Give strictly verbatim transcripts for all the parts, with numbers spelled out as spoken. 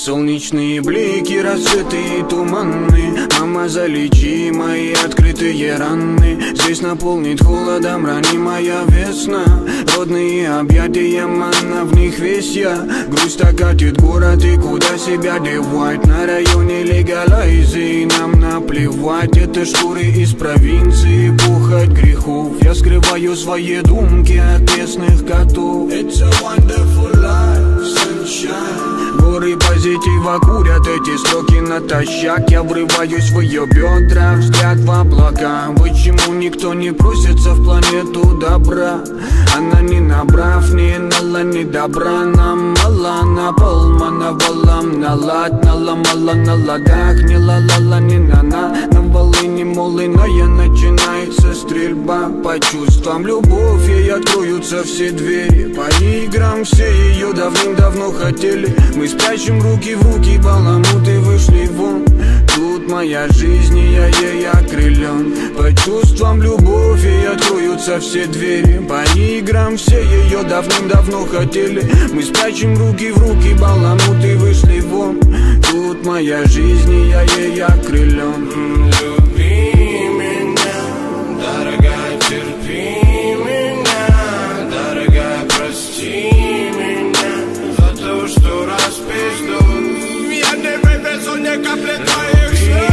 Солнечные блики, рассветы и туманы. Мама, залечи мои открытые раны. Здесь наполнит холодом ранимая весна. Родные объятия, манна, в них весь я. Грусть окатит город, и куда себя девать? На районе легалайзы, нам наплевать. Это шкуры из провинции, пухоть грехов. Я скрываю свои думки от местных котов. It's a wonderful life, sunshine. Горы позитива курят эти строки натощак. Я врываюсь в ее бедра, взгляд в облака. Почему никто не просится в планету добра? Она не набрав, не нала, не добра. Нам мало, на полмана валам, налад, наломала на ладах. Не ла-ла-ла, не на-на, на волыне молыная. Начинается стрельба по чувствам, любовь, ей откроются все двери. По играм все ее давным-давно хотели. Мы спрячем руки в руки, баламуты вышли вон. Тут моя жизнь, и я ей окрылен. По чувствам, любовь, ей откроются все двери. По играм все ее давным-давно хотели. Мы спрячем руки в руки, баламуты вышли вон. Тут моя жизнь, и я ей окрылен. Люби меня, дорогая, терпи меня. Дорогая, прости меня за то, что распизду. Я не вывезу ни капли твоих слез.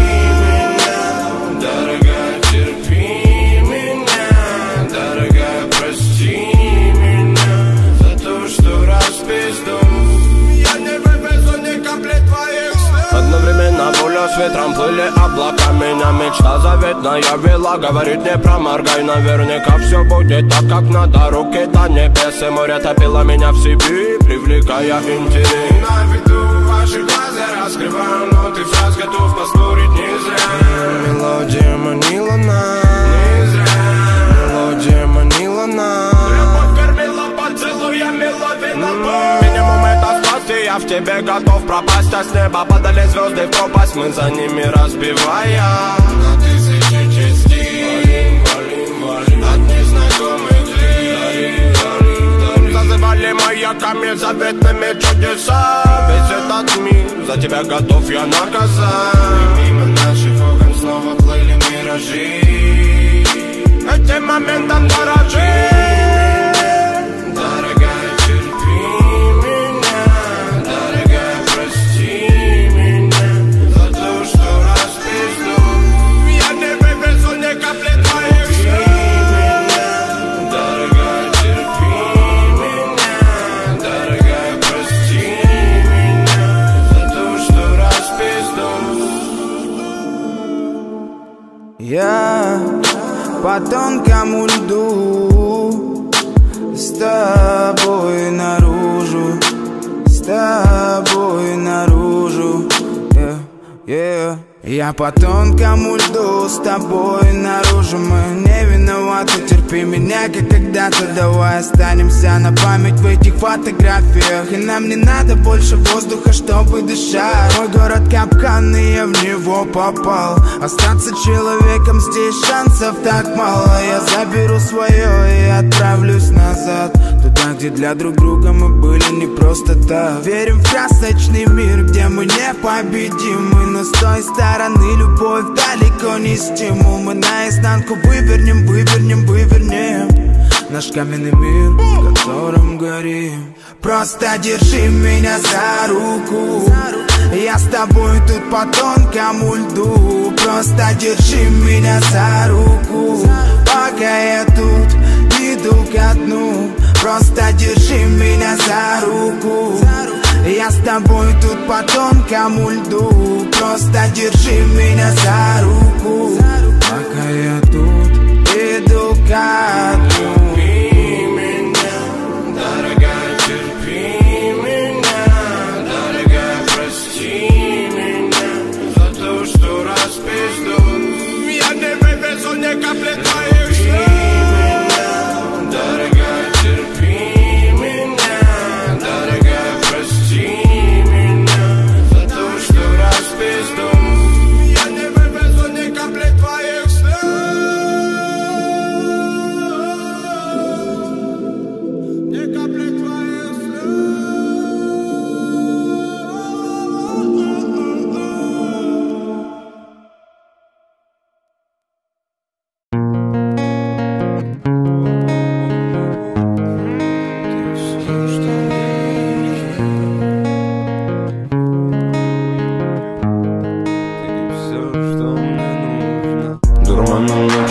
Дорогая, терпи меня. Дорогая, прости меня за то, что распизду. Я не вывезу ни капли твоих слез. Одновременно воля с ветром плыли облака. Меня мечта заветная вела. Говорит, не проморгай, наверняка все будет так, как надо. Руки до небес, и море топило меня в себе, привлекая интерес. На виду ваши глаза раскрываю, но ты фраз готов поспорить не зря. Мелодия манила нас, не зря. Мелодия манила нас. Любовь кормила поцелуями, ловила боль. Минимум это страсти, я в тебе готов пропасть. А с неба падали звезды в пропасть, мы за ними разбивая на тысячи частей. Валим, валим, валим от незнакомых лиц. Зазывали маяками заветными чудеса. Весь этот мир за тебя готов я наказать. И мимо наших окон снова плыли миражи. Этим моментом дорожи. Дорогая, терпи меня. Дорогая, прости меня за то, что распизду. Я не вывезу ни капли твоих слез. Дорогая, терпи меня. Дорогая, прости меня за то, что распизду. Я по тонкому льду, с тобой наружу, с тобой наружу, yeah, yeah. Я по тонкому льду, с тобой наружу. Мы не виноваты, терпи меня, как когда-то. Давай останемся на память в этих фотографиях. И нам не надо больше воздуха, чтобы дышать. Мой город капкан, и я в него попал. Остаться человеком здесь шансов так мало. Я заберу свое и отправлюсь назад, туда, где для друг друга мы были не просто так. Верим в красочный мир, где мы непобедимы. Но с той стороны любовь далеко не стимул. Мы наизнанку вывернем, вывернем, вывернем наш каменный мир, в котором горим. Просто держи меня за руку, я с тобой тут по тонкому льду. Просто держи меня за руку, пока я тут иду ко дну. Просто держи меня за руку, я с тобой тут по тонкому льду. Просто держи меня за руку, пока я тут иду ко дну. Терпи меня, дорогая, терпи меня. Дорогая, прости меня за то, что распизду. Я не вывезу ни капли твоих слез. Дорогая, терпи меня. Дорогая, прости меня за то, что распизду. Я не вывезу ни капли твоих слез.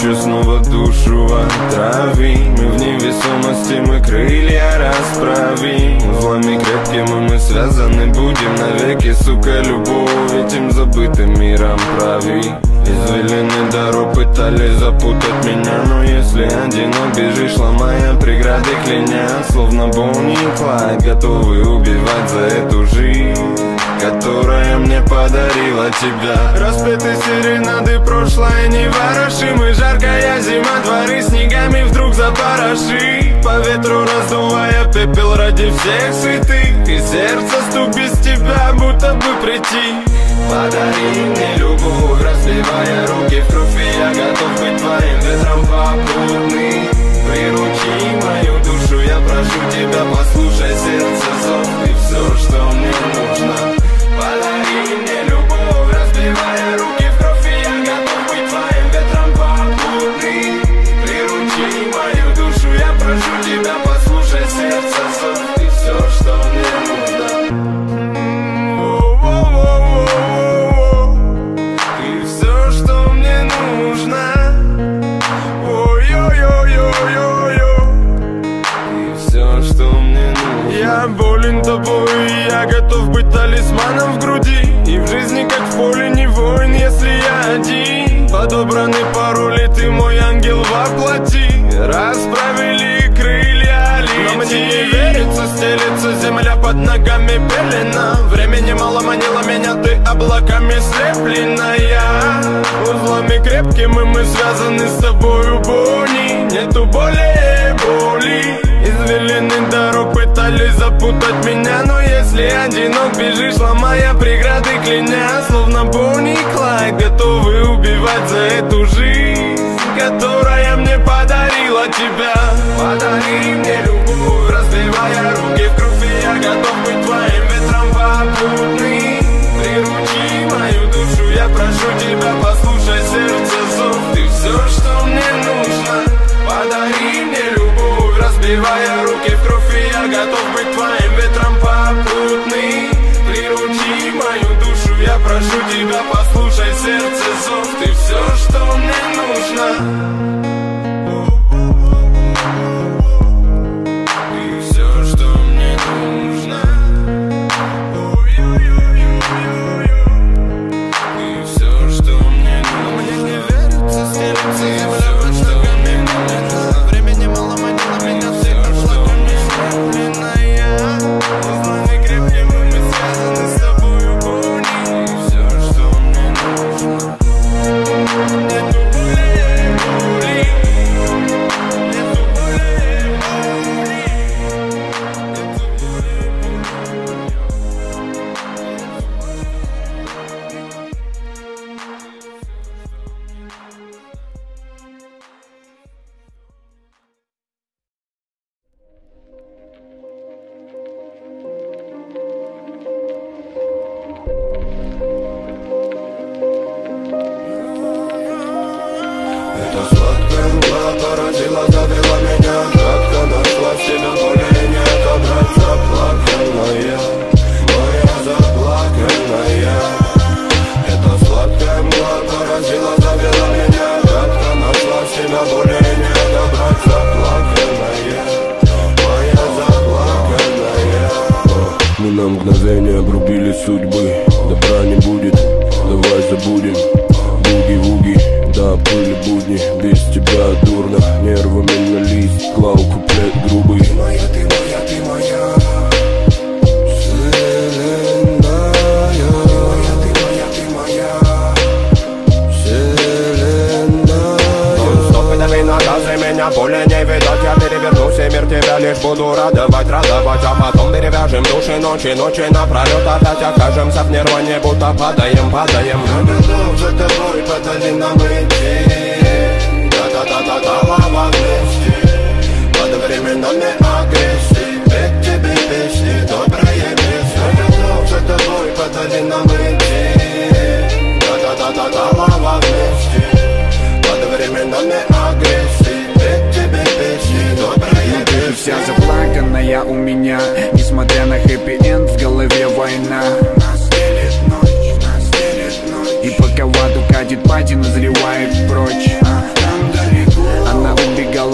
ночью снова душу отравим. Мы в невесомости, мы крылья расправим. Узлами крепкими мы связаны будем навеки, сука, любовь этим забытым миром прави. Извилины дорог пытались запутать меня, но если одинок бежишь, ломая преграды, кляня, словно Бонни и Клайд, готовы убивать за эту жизнь, которая мне подарила тебя. Распеты серенады, прошлое не ворошим, и жаркая зима, дворы снегами вдруг запороши. По ветру раздувая пепел ради всех святых, и сердце стук без тебя, будто бы прийти. Подари мне любовь, разливая руки в кровь, и я готов быть твоим ветром попутный. Приручи мою душу, я прошу тебя, послушай сердце зов, и все, что мне нужно. Подари мне любовь, разбивая руки в кровь, и я готов быть твоим ветром попутный. Приручи мою душу, я прошу тебя, послушай сердце зов, и все, что мне нужно. И все, что мне нужно. Ой-ой-ой-ой-ой-ой. И все, что мне нужно. Я болен тобой, и я готов быть талисманом в груди. И в жизни, как в поле, не воин, если я один. Подобраны пароли, ты мой ангел воплоти. Расправили крылья, лети. Но мне не верится, стелется земля под ногами пелена. Времени мало манило меня, ты облаками слепленная. Узлами крепкими мы связаны с тобою, Бонни. Нету более боли. Извилины дорог пытались запутать меня, но если одинок бежишь, ломая преграды, кляня, словно Бонни и Клайд, готовы убивать за эту жизнь, которая мне подарила тебя. Подари мне любовь, разбивая руки в кровь, и я готов быть твоим ветром попутный. Приручи мою душу, я прошу тебя, послушай сердце зов, ты все, что мне нужно. Подари мне любовь, разбивая руки в кровь, и я готов быть твоим ветром попутный. Приручи мою душу, я прошу тебя, послушай сердце зов, ты все, что мне нужно. На мгновение обрубили судьбы. Добра не будет, давай забудем. Буги-вуги, да, были будни. Без тебя дурно, нервами на лист клал куплет грубый. Ты моя, ты моя, ты моя вселенная. Ты моя, ты моя, ты моя вселенная. Стоп, дави наказы, меня более не видать. Я перевернусь и мир тебя лишь буду радовать, радовать. А потом перевяжем души ночи, ночи напролет. Опять окажемся в нирване, будто падаем, падаем. Я готов за тобой, подали нам идти. Да-да-да-да-да, лава вместе. Под временами агрессии, ведь тебе песни, добрые места. Я готов за тобой, подали нам идти. Да-да-да-да-да, лава вместе. Под временами агрессии, ведь тебе песни, добрые места. Ты вся заплаканная у меня, несмотря на хэппи-энд, в голове война. Нас делит ночь, нас делит ночь. И пока в аду катит пати, назревает прочь. А там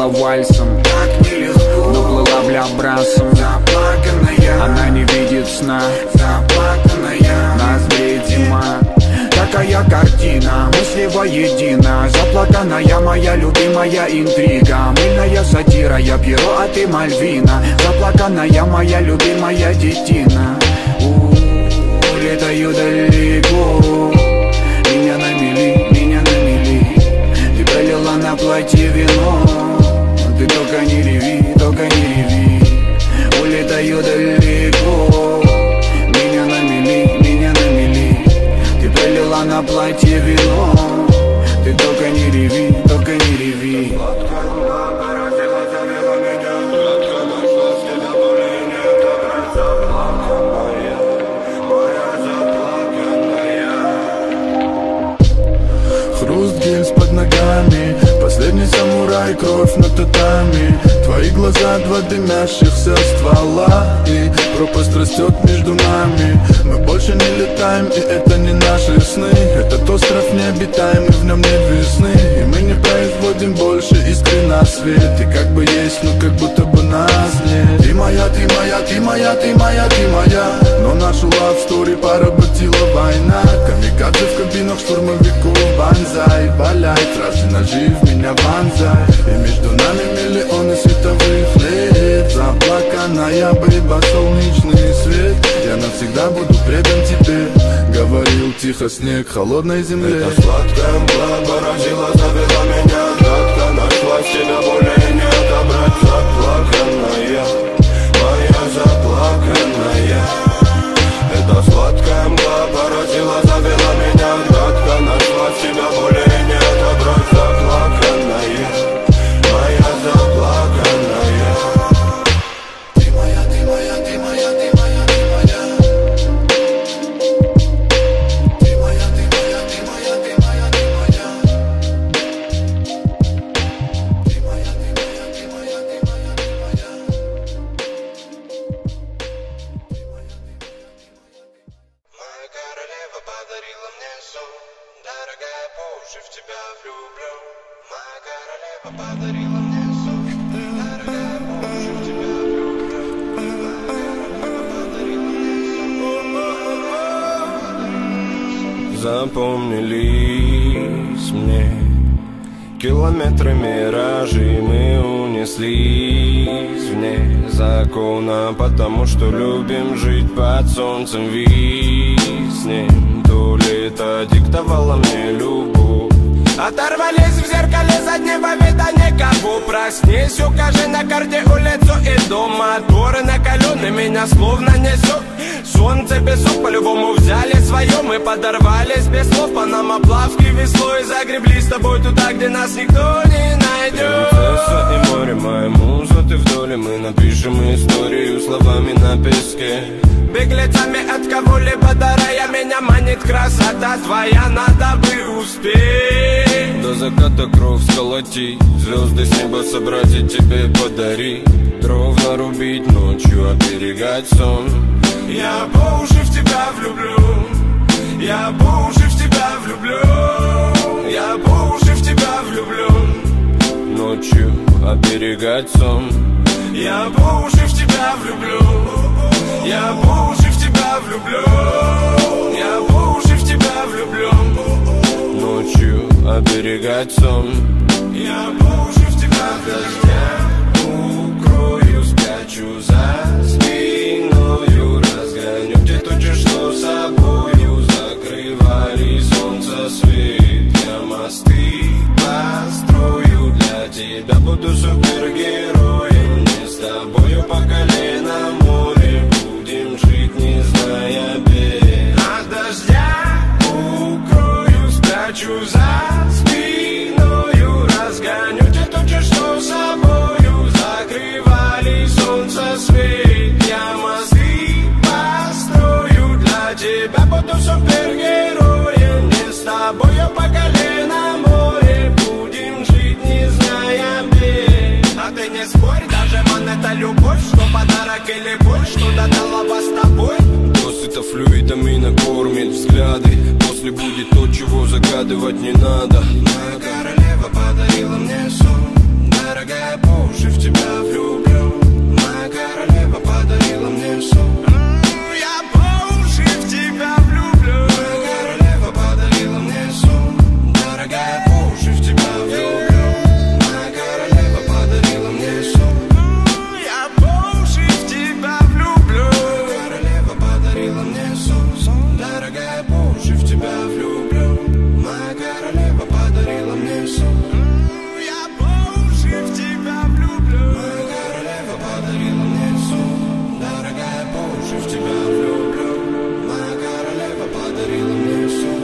пела вальсом, так нелегко, но плыла бля брасом. заплаканная, она не видит сна, заплаканная, нас греет зима. Такая картина, мысли воедино. Заплаканная моя любимая интрига. Мыльная сатира, я Пьеро, а ты Мальвина. Заплаканная моя любимая детина. У-у-у, летаю далеко, меня на мели, меня на мели. Ты пролила на платье вино, ты только не реви, только не реви. Улетаю далеко, меня на мели, меня на мели. Ты пролила на платье вино, ты только не реви, только не реви. Хруст гильз под ногами, последний самурай, кровь на татами. Твои глаза, два дымящихся ствола, и пропасть растет между нами. Мы больше не летаем, и это не наши сны. Этот остров необитаемый, в нем нет весны. И мы не производим больше искры на свет. И как бы есть, но как будто бы нас нет. Ты моя, ты моя, ты моя, ты моя, ты моя. Но нашу love story поработила война. Камикадзе в кабинах штурмовиков, банзай. Валяй, фразы ножи в меня вонзай. И между нами миллионы световых лет. Заплаканная бэйба, солнечный свет. Я навсегда буду предан тебе. Говорил тихо снег холодной земле. Это сладкая мгла поразила, завела меня. Гадко нашлась, тебя более не отобрать. Заплаканная, моя заплаканная. Это сладкая мгла поразила, завела меня. Гадко нашлась, тебя более не отобрать. Заплаканная, моя заплаканная. Ты моя, ты моя, ты моя, ты моя, ты моя. Ты моя, ты моя, ты моя, ты моя, ты моя. Ты моя, ты моя, ты моя, ты моя, ты моя. Моя королева подарила мне сон. Дорогая, по уши в тебя влюблю. Моя королева подарила мне сон. Дорогая, по уши в тебя влюблю. Моя королева подарила мне сон. Запомнились мне километры миражей, мы унеслись вне закона, потому что любим жить под солнцем виснем. То лето диктовало мне любовь. Оторвались в зеркале заднего вида никого. Проснись, укажи на карте улицу и дом. Моторы накалены, меня словно несет. Солнце, песок, по-любому взяли свое. Мы подорвались без слов по нам оплавки веслой. Загребли с тобой туда, где нас никто не найдет. Принцесса и море, моя муза, ты в доле. Мы напишем историю словами на песке. Беглецами от кого-либо дарая, меня манит красота твоя, надо бы успеть. До заката кровь сколотить, звезды с неба собрать и тебе подарить. Дров нарубить ночью, оберегать сон. Я по уши в тебя влюблю. Я по уши в тебя влюблю. Я по уши в тебя влюблю. Ночью оберегать сон. Я по уши в тебя влюблю. Я по уши в тебя влюблю. Я по уши в тебя влюблю. Ночью оберегать сон. Я по уши в тебя дождя укрою, спрячу за спиною. Разгоню те тучи, что собою закрывали солнце свет. Я мосты построю для тебя, буду супергероем. Не с тобою по колено море, будем жить, не зная бед. От дождя укрою, спрячу за спиною. Разгоню те тучи, что собою закрывали солнце свет. Я мосты построю для тебя, буду супергероем. Не с тобою по колено море, будем жить, не зная бед. А ты не спорь, даже монета любовь, что подарок или боль, что додала вас с тобой. Досыта флюидами накормит взгляды. После будет то, чего загадывать не надо. Моя королева подарила мне сон. Дорогая, дорогая, по уши в тебя влюблен. Моя королева подарила мне сон. Я по уши в тебя влюблен. Моя королева подарила мне сон. Дорогая, по уши в тебя влюблен. Моя королева подарила мне сон. Я по уши в тебя влюблен. Моя королева подарила мне сон. Дорогая, по уши в тебя влюблен. Моя королева подарила мне сон. Я по уши в тебя влюблен. Моя королева подарила мне сон. Дорогая, по уши в тебя влюблен. Моя королева подарила мне сон.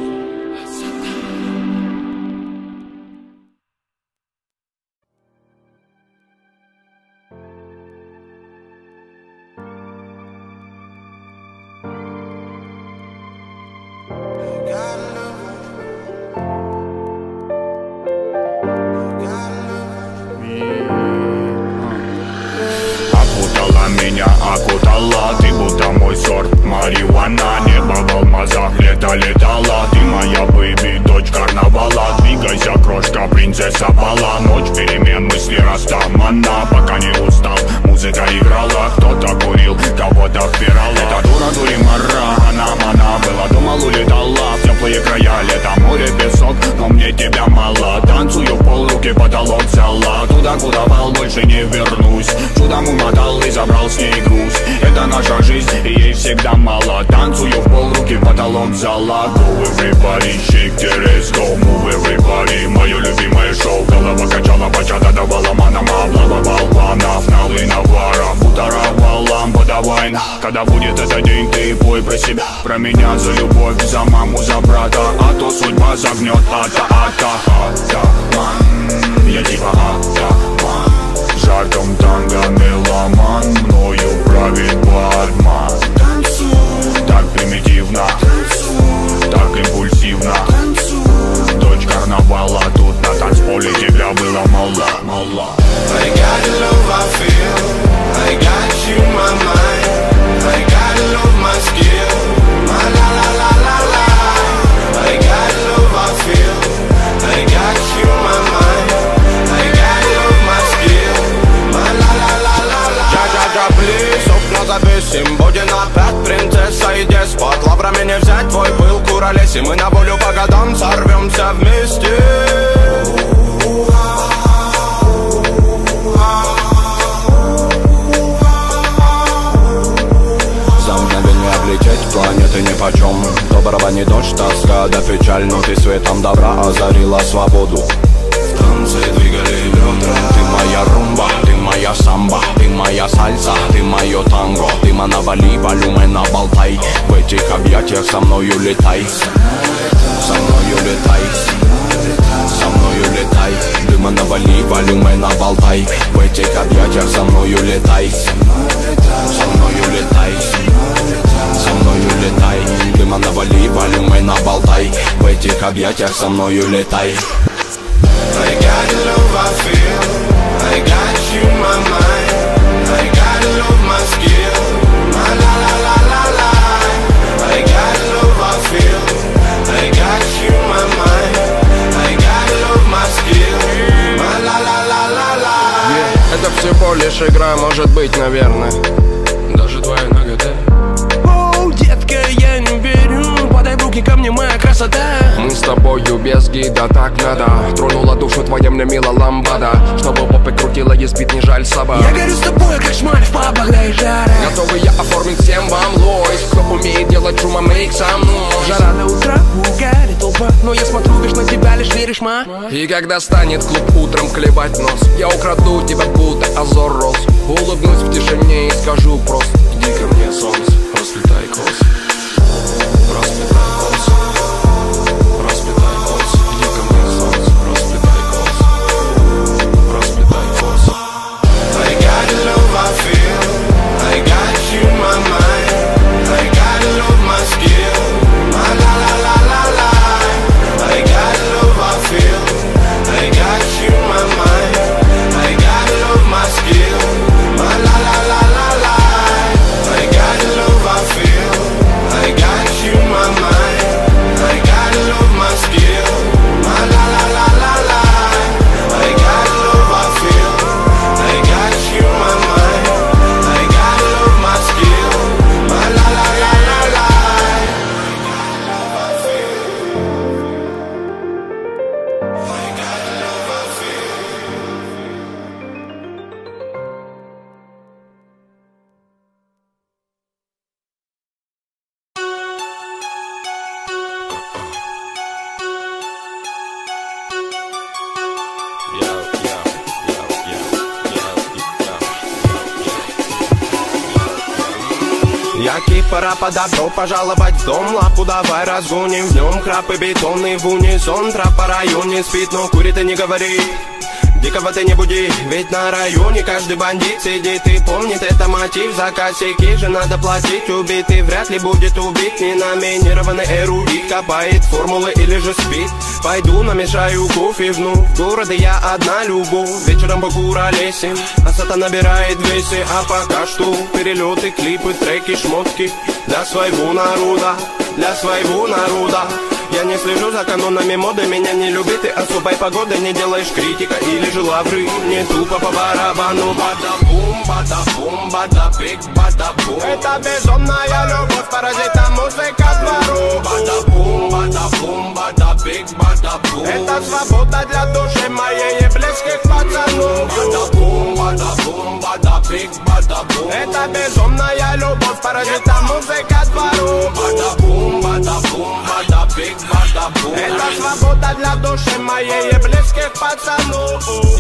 Окутала меня, окутала, ты будто мой сорт марихуана. Небо в алмазах, лето летала, ты моя бэйби, дочь карнавала. Двигайся, крошка, принцесса бала. Ночь перемен, мысли растамана. Пока не устал, музыка играла. Кто-то курил, кого-то впирал. Эта дура дуримара, она мана. Была, думал, улетала в теплые края. Лето, море, песок, но мне тебя мало. Танцую в пол, руки потолок взяла. Туда, куда вал, больше не вернусь. Чудом умотал и забрал с ней груз. Это наша жизнь, и ей всегда мало. Танцую в пол, руки потолок взяла. Go everybody, shake the let's go. Move everybody, мое любимое шоу. Голова качала, бачата давала манам. Облава балванов, налы навара. Бутарова, лампа, давай. Когда будет этот день, ты пой про себя. Про меня, за любовь, за маму, за брата. А то судьба загнет, ата-ата. Атаман, я типа атаман. Жартом танго меломан, мною правит бармен. Так примитивно, так импульсивно. Дочь карнавала, тут на танцполе тебя было мало, мало. I got the love I feel, I got you in my mind. I got the love my skill, my la la la la la. I got the love I feel, I got you in my mind. I got the love my skill, my la la la la la. Джа-джа-джа, плиз, окна записим. Будем опять принцесса и деспот. Лаврами не взять твой пыл, куролеси. Мы на волю по годам сорвемся вместе. Облететь планеты нипочем. Доброго не дождь, тоска да печаль. Но ты светом добра озарила свободу. В танце двигали бедра. Ты моя румба, ты моя самба. Ты моя сальса, ты мое танго. Ты манавали, волюмена болтай. В этих объятиях со мною летай. Со мною летай. Со мною летай. Ты манавали, волюмена болтай. В этих объятиях со мною летай. Со мною летай. Со мною летай, дыма навали, волюмой наболтай. В этих объятиях со мною летай. I got the love I feel, I got you in my mind. I got the love my skill, my la la la la la. I got the love I feel, I got you in my mind. I got the love my skill, my la la la la la. Это всего лишь игра, может быть, наверное. Даже твоя нагота. Детка, я не верю, подай в руки ко мне, моя красота. Мы с тобою без гида, так надо. Тронула душу твоя мне мила ламбада. Чтобы попы крутила, ей спит, не жаль собак. Я горю с тобой, как шмаль в пабах, да и жара. Готовый я оформить всем вам лойс. Кто умеет делать шума, мейк со мной. Жара до утра, угали толпа. Но я смотрю лишь на тебя, лишь веришь, ма. И когда станет клуб утром клевать нос, я украду тебя, будто Азор Рос. Улыбнусь в тишине и скажу просто: иди ко мне, солнце, расплетай косы. Расплетай косы. Расплетай косы. Иди ко мне, солнце, расплетай косы. Расплетай косы. I got the love I feel, I got you in my mind. I got the love my skill, my la la la la la. I got the love I feel, I got you in my mind. I got the love my skill, my la la la la la. I got the love I feel, маньяки, пора по добро пожаловать в дом. Лапу давай разгоним, в нем храпы бетонный в унисон. Трап по районе спит, но курит и не говори. Дикого ты не буди, ведь на районе каждый бандит сидит и помнит это мотив. За косяки же надо платить, убитый вряд ли будет убит. Не номинированный эрудит, копает формулы или же спит. Пойду намешаю кофе вновь, в городе я одна любовь. Вечером по куролесим, а сата набирает весы. А пока что перелеты, клипы, треки, шмотки для своего народа, для своего народа. Я не слежу за канонами моды, меня не любит и особой погоды. Не делаешь критика или же лавры, не тупо по барабану. Бада-бум, бада-бум, бада-бик, бада-бум. Это безумная любовь, паразита музыка двору. Бада-бум, бада-бум, бада-бик, бада-бум. Это свобода для души моей и близких пацанов. Бада-бум, бада-бум, бада-бик, бада-бум. Это безумная любовь, паразита музыка двору. Бада-бум, бада-бум, бада-бик. Это свобода для души моей и близких пацанов.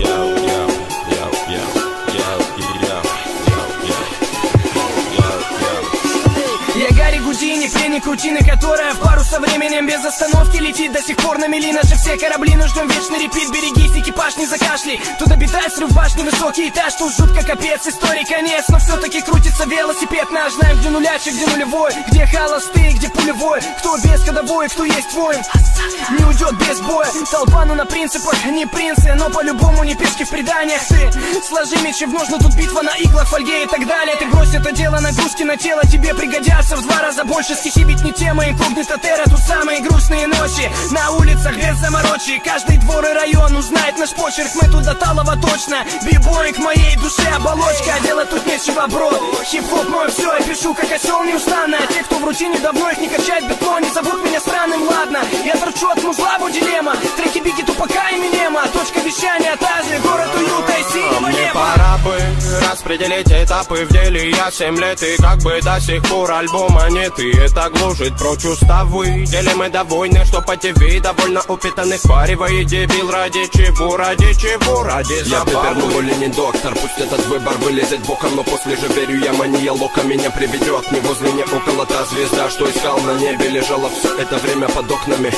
Я Гарри Гудини, пленник рутины, которая в пару со временем без остановки летит. До сих пор на мели наши все корабли, но ждем вечный репит. Берегись, экипаж, не закашляй. Тут обитает срыв башни, высокий этаж. Тут жутко капец, истории конец. Но все-таки крутится велосипед наш. Знаем, где нулячий, где нулевой, где холостый, где пулевой. Кто без ходовой, кто есть воин, не уйдет без боя. Толпа, ну на принципах, не принцы, но по-любому не пешки в преданиях. Ты сложи мечи в ножны, тут битва на иглах, фольге и так далее. Ты брось это дело, нагрузки на тело тебе пригодятся в два раза больше. Стихи ведь не тема, инкогнито терра. Тут самые грустные ночи на улицах без заморочи. Каждый двор и район узнает наш почерк. Мы тут до талого точно. Бибой к моей душе оболочка. А делать тут нечего, бро. Хип-хоп мой все, я пишу как осел неустанно. А те, кто в рутине давно их не качает бетло, не зовут меня странным, ладно. Я торчу от музла, бо дилемма. Треки Бигги, Тупака и Минема. Точка вещания та же, город уюта и синего Мне неба. пора бы распределить этапы в деле. Я семь лет и как бы до сих пор альбома нет. И это гложет прочь уставы. Делим мы до войны, что по ТВ довольно упитанных впаривает дебил. Ради чего, ради чего, ради Я забавы. Пепер, но более не доктор. Пусть этот выбор вылезет боком, но после же верю я, мания лока меня приведет. Не возле, не около та звезда, что искал на небе. Лежала все это время под окнами.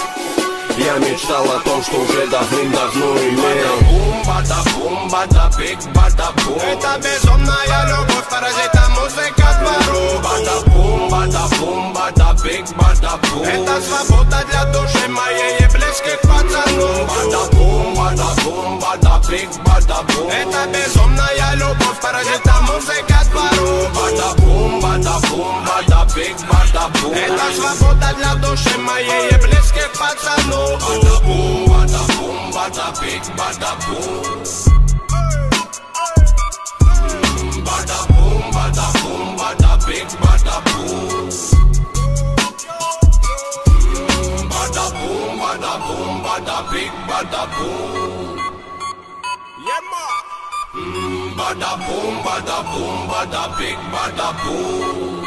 Я мечтал о том, что уже давным-давно имел. Бум, бада-бум, бада-бик, бада-бум. Это безумная любовь, паразита музыка двору. Бада-бум, бада-бум, бада-бик, бада-бум. Это свобода для души моей и близких пацанов. Бада-бум, бада-бум, бада-бик, бада-бум. Это безумная любовь, паразита музыка двору. Бада-бум, бада-бум, бада-бик, бада-бум. Это свобода для души моей и близких пацанов. Bada-boom, bada-boom, bada-big, bada-boom. Bada-boom, bada-boom, bada-big, bada-boom. Bada-boom, bada-boom, bada-big, bada-boom. Yeah, ma. Bada-boom, bada-boom, bada-big, bada-boom.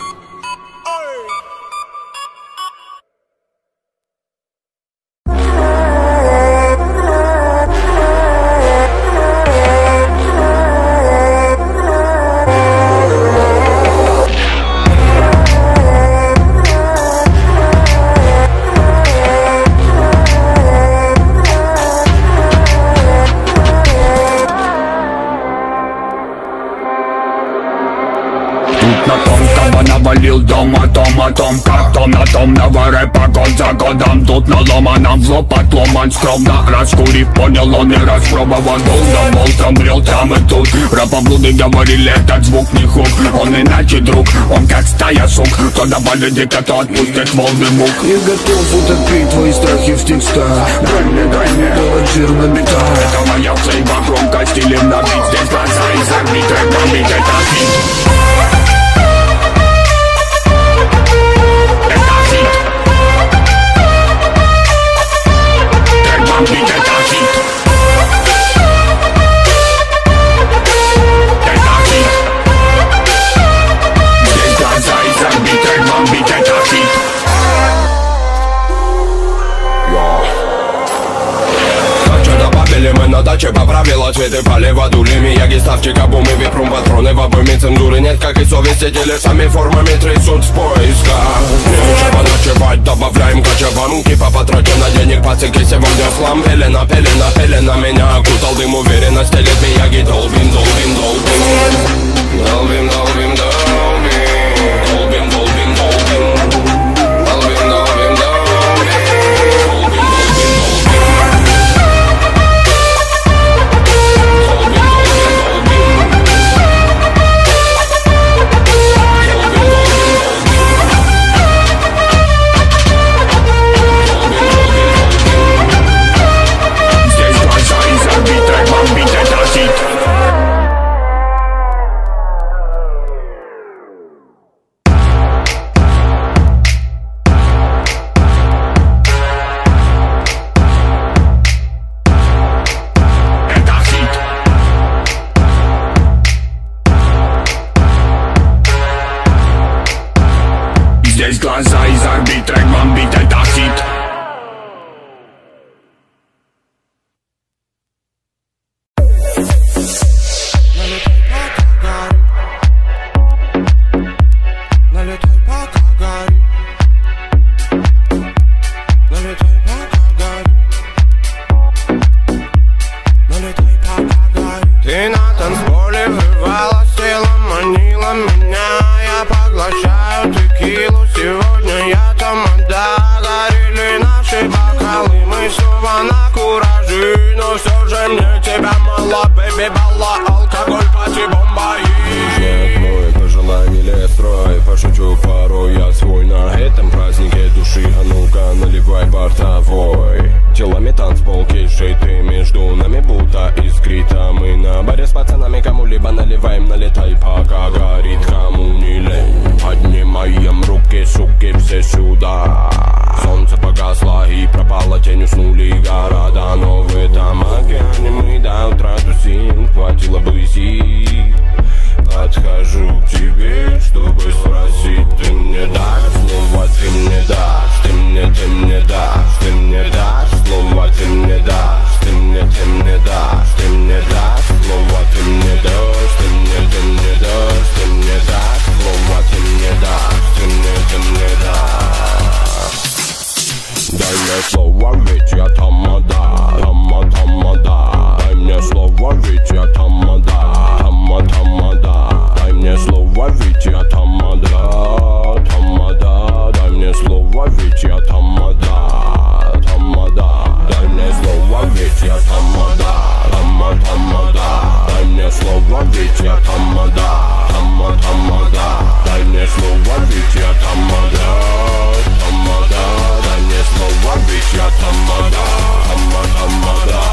Навалил дом о том, о том, как том на том рэпа год за годом. Тут на ломаном зло подломан скромно. Раскурив, понял он и распробовал. Был да болтом, брел там и тут. Рапоблуды говорили, этот звук не хук. Он иначе друг, он как стая сук. Кто добавит дико, то отпустит волны мук. Я готов утопить твои страхи в текстах. Дай мне, дай мне, давай жир на битах. Это моя цейба, громко стилем набить. Здесь глаза и забиты, бомбить это хит. Бомбить это хит. Это хит. Здесь глаза и забиты, бомбить это хит. Что добавили мы, надо подаче поправила цветы полива дулями. Я геставчика, бумы, випрум, патроны. В обойме цензуры нет, как и совести. Телесами формами трясут в поисках. Нечего ночевать, добавляем кочевам. Кипа потрачено денег, пацики, сегодня хлам. Пелена, пелена, пелена, меня окутал дым. Уверенность лет Мияги. Долбим, долбим, долбим. Долбим, долбим, долбим. Долбим, долбим, долбим. Долбим, долбим, долбим. Глаза из орбит, трек бомбит, это хит. Налетай, пока горит. Налетай, пока горит. Налетай, пока горит. Ты на танцполе врывалась, телом манила меня. Я поглощаю текилу. Сегодня я тамада, горели наши бокалы. Мы снова на кураже, но все же мне тебя мало. Бэби, балла, алкоголь, пати, бомба и... Нет мой, пожелай милее строй. Пошучу порой, я свой на этом празднике души. А ну-ка, наливай бортовой. Телами танцпол, кишей ты между нами будто искрита. Мы на баре с пацанами кому-либо наливаем. Налетай, пока горит, кому не лень. Поднимаем руки, суки, все сюда. Солнце погасло и пропало, тень, уснули города. Но в этом океане мы до утра тусим. Хватило бы сил. Подхожу к тебе, чтобы спросить. Ты мне дашь слово, ты мне дашь. Ты мне, ты мне дашь. Ты мне дашь слово, ты мне дашь. Ты мне, ты мне дашь. Ты мне дашь слово, ты мне дашь. Ты мне, ты мне дашь. Ты мне дашь слово, ты мне дашь. Ты мне, ты мне дашь. Дай мне слово, ведь я тамада. Тама, тамада. Дай мне слово, ведь я тамада. Тама, тамада. Дай мне слово, ведь я тамада. Тамада. Дай мне слово, ведь я тамада. Тамада. Дай мне слово, ведь я тамада. Тама, тамада. Дай мне слово, ведь я тамада. Тама, тамада. Дай мне слово, ведь я тамада. Тамада. Дай мне слово, ведь я тамада. Тама, тамада.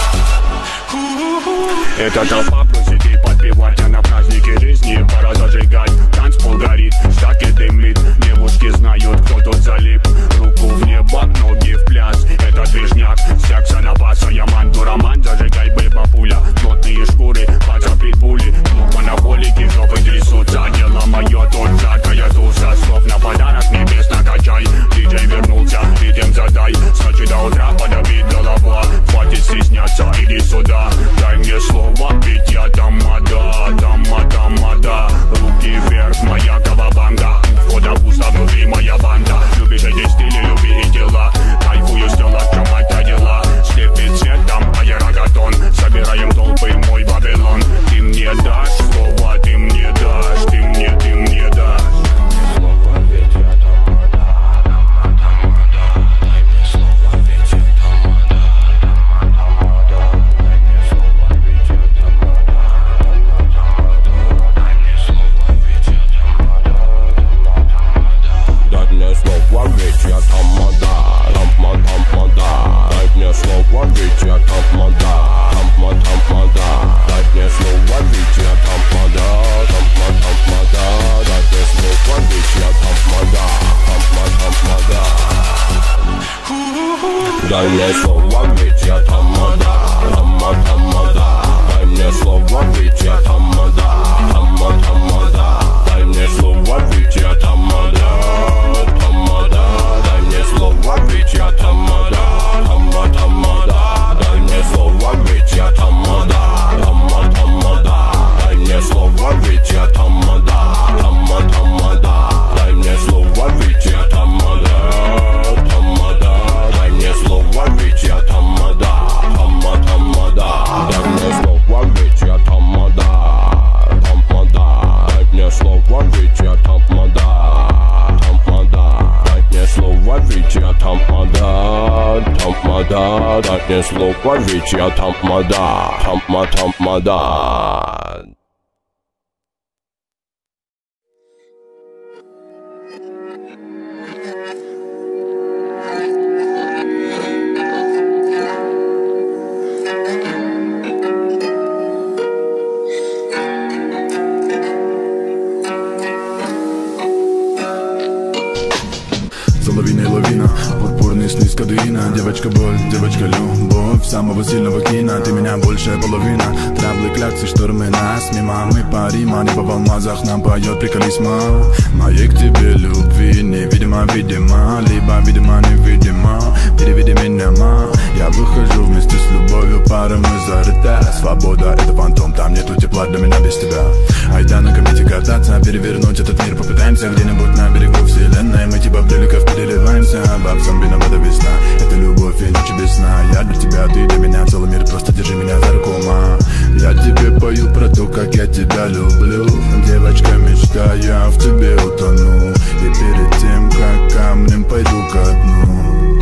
Эта толпа просит и подпевать, а на празднике жизни пора зажигать. Танцпол горит, стаки дымит, девушки знают, кто тут залип. Руку в небо, ноги в пляс, это движняк, секса на баса. Я манду роман, зажигай, бэба пуля. Плотные шкуры, поцапит пули. Ну, монополики, жопы трясутся. Дело мое, тут жаркая туса. Слов на подарок, небес накачай. Диджей вернулся, ритм задай. С ночи до утра подобит голова. Хватит стесняться, иди сюда. Дай мне слово, ведь я тамада. Тама, тамада. Руки вверх, моя кавабанга. Входа пусто, внутри моя банда. Любишь эти стили, люби и дела. Кайфую, стела, в чем это дела. Слепит цветом, аэрогатон. Собираем толпы, мой Вавилон. Ты мне дашь слово, ты мне дашь. Ты мне, ты мне дашь. Слово, ведь я тамада. Тама, тамада. Дай мне слово, ведь я тамада. Тама, тамада. Дай мне слово, ведь я тамада. Тама, тамада. Дай мне слово, ведь я тамада. Тама, тамада. Дай мне слово, ведь я тамада. Тама, тамада. Дай мне слово, ведь я тамада. Тама, тамада. Дай мне слово, ведь я тамада. Тама, тамада. Дай мне слово, ведь я тамада. Тама, тамада. Дай мне слово, ведь я тамада. Тама, тамада. Дай мне слово, ведь я тамада. Тама, тамада. Дай мне слово, ведь я тамада. Тамада. Дай мне слово, ведь я тамада. Тама, тамада. Дай мне слово, ведь я тамада, да не слово, ведь я тамада, тама тамада. Лавина и лавина, пурпурный сны с кадуина. Девочка боль, девочка любовь самого сильного кино. Ты меня большая половина. Траблы, кляксы, штормы нас мимо. Мы парима, небо в алмазах нам поет приколисма. Моей к тебе любви невидимо, видимо. Либо видимо, невидимо. Переведи меня, ма. Я выхожу вместе с любовью, пара мы зарыта. Свобода это фантом, там нету тепла для меня без тебя. Айда на комете кататься, перевернуть этот мир попытаемся. Где-нибудь на берегу вселенной мы типа брюликов переливаемся. Бабцам виновата весна, это любовь и ночи без сна. Я для тебя, ты для меня, целый мир, просто держи меня за руку, ма. Я тебе пою про то, как я тебя люблю. Девочка мечта, я в тебе утону. И перед тем, как камнем пойду ко дну.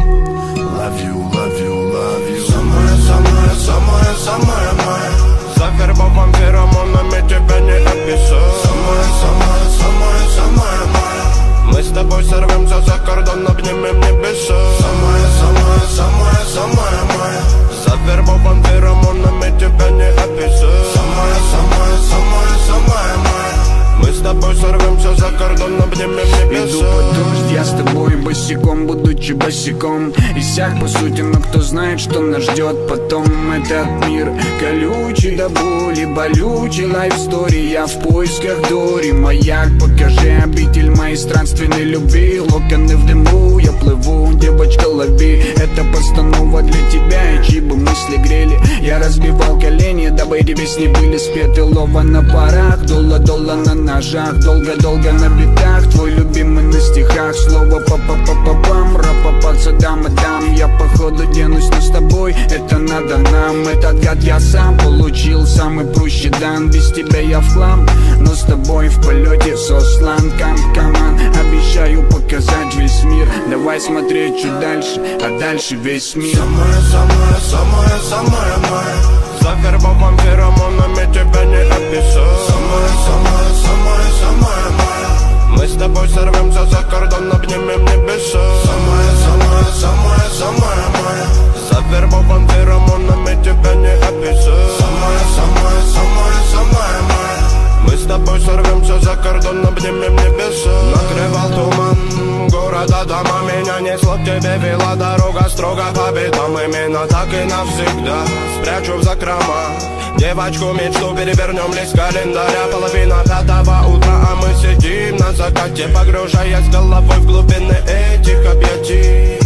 Love you, love you, love you. Самая, самая, самая, самая моя. Завербован феромонами, тебя не описать. Самая, самая, самая, самая моя. Мы с тобой сорвемся за кордон, обнимем небеса. Самая, самая, самая, самая моя. Завербован феромонами, тебя не описать. Самая, самая, самая, самая моя. Мы с тобой сорвемся за кордон, обнимем небеса. Иду под дождь, я с тобой босиком, будучи босиком. Иссяк по сути, но кто знает, что нас ждет потом. Этот мир колючий до боли, болючий лайфстори. Я в поисках Дори, маяк, покажи обитель моей странственной любви. Локоны в дыму, я плыву, девочка лови. Это постанова для тебя, и чьи бы мысли грели. Я разбивал колени, дабы эти песни были спеты. Лова на парах, долла-долла на ножах. Долго-долго на битах, твой любимый на стихах. Слово па-па-па-па-пам, ра-па-па, дам-дам. Я походу денусь, но с тобой это надо нам. Этот гад я сам получил, самый прущий дан. Без тебя я в хлам, но с тобой в полете сослан. Кам-каман, обещаю показать весь мир. Давай смотреть чуть дальше, а дальше весь мир. Самая, самая, самая, самая моя. Завербован феромонами, тебя не описать. Самая, самая, самая, самая моя. Мы с тобой сорвемся за кордон, обнимем небеса. Самая, самая, самая, самая моя. Завербован феромонами, тебя не описать. Самая, самая, самая, самая моя. Мы с тобой сорвемся за кордон, обнимем небеса. Накрывал туман города, дома. Меня несло к тебе, вела дорога строго по битам. Именно так и навсегда спрячу в закрома девочку мечту, перевернем лист календаря. Половина пятого утра, а мы сидим на закате, погружаясь головой в глубины этих объятий.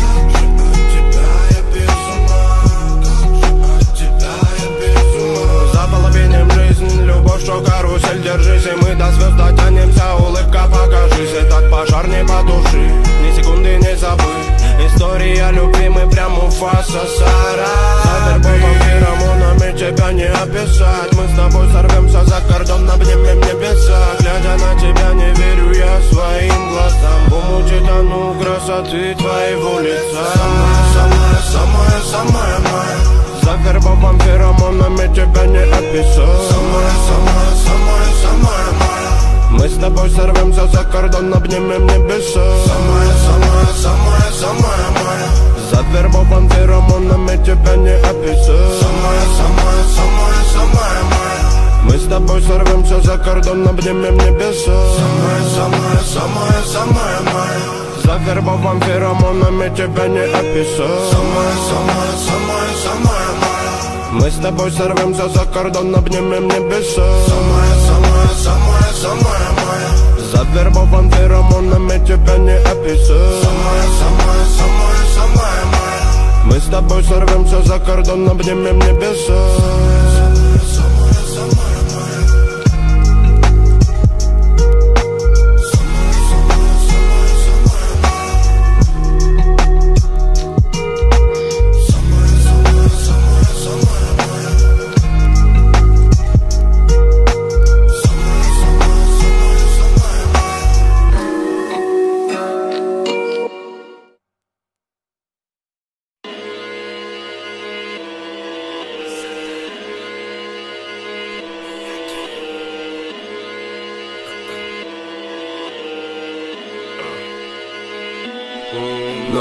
Любовь, что карусель, держись, и мы до звезд дотянемся. Улыбка, покажись, и так пожар не потуши. Ни секунды не забыть, история любви, мы прям Муфаса Сара. Завербован феромонами, тебя не описать. Мы с тобой сорвемся за кордон, обнимем небеса. Глядя на тебя, не верю я своим глазам. В умуте тону красоты твоего лица. Самая, самая, самая, самая моя. Завербован феромонами, тебя не описать. Самая, самая, самая, самая моя. Мы с тобой сорвемся за кордон, обнимем небеса. Самая, самая, самая, самая моя. Завербован феромонами, тебя не описать. Самая, самая, самая, самая моя. Мы с тобой сорвемся за кордон, обнимем небеса. Самая, самая, самая, самая моя. Завербован феромонами, тебя не описать. Самая, самая, самая, самая моя. Мы с тобой сорвемся за кордон, обнимем небеса. Самая, самая, самая, самая моя. Завербован феромонами, тебя не описать. Самая, самая, самая, самая моя. Мы с тобой сорвемся за кордон, обнимем небеса.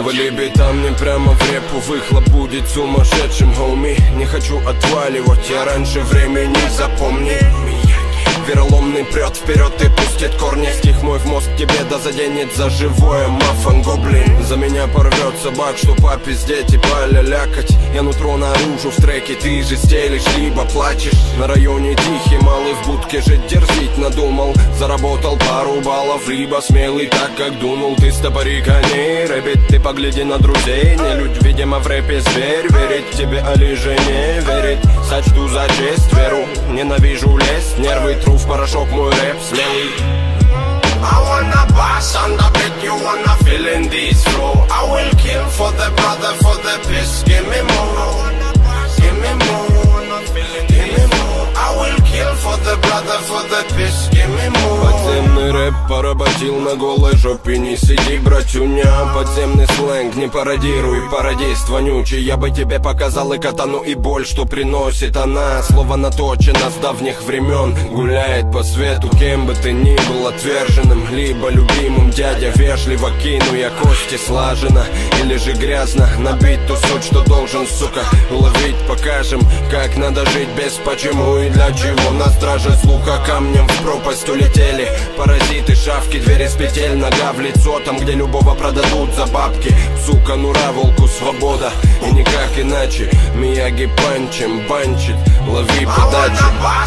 Навали бита мне прямо в репу, выхлоп будет сумасшедшим, хоуми. Не хочу отваливать, я раньше времени, запомни. Вероломный прет вперед и пустит корни. Стих мой в мозг тебе да заденет за живое. Мафан гоблин за меня порвет собак, что попиздеть и полялякать. Я нутро наружу в треке, ты же стелишь, либо плачешь. На районе тихий, малый в будке жить дерзить надумал. Заработал пару баллов, либо смелый так, как дунул. Ты стопори коней, рэбит, ты погляди на друзей. Не людь, видимо, в рэпе зверь. Верить тебе, али же не верить. Сочту за честь веру, ненавижу лезть. Нервы тру в порошок мой рэп смелый. I wanna boss on the beat, you wanna feel in this flow. I will kill for the brother, for the peace. Give me more, give me more, give me more. I will kill for the brother, for the peace. Give me more. Подземный рэп поработил на голой жопе. Не сиди, братюня. Подземный сленг не пародируй, пародист вонючий. Я бы тебе показал и катану, и боль, что приносит она. Слово наточено с давних времен. Гуляет по свету, кем бы ты ни был, отверженным либо любимым. Дядя вежливо кину я кости слаженно. Или же грязно набить ту суть, что должен, сука, уловить. Покажем, как надо жить без почему и для чего. На страже слуха камнем в пропасть улетели. Паразиты, шавки, двери с петель. Нога в лицо, там, где любого продадут за бабки. Сука, нура, волку свобода. И никак иначе. Мияги панчем банчит. Лови подачу.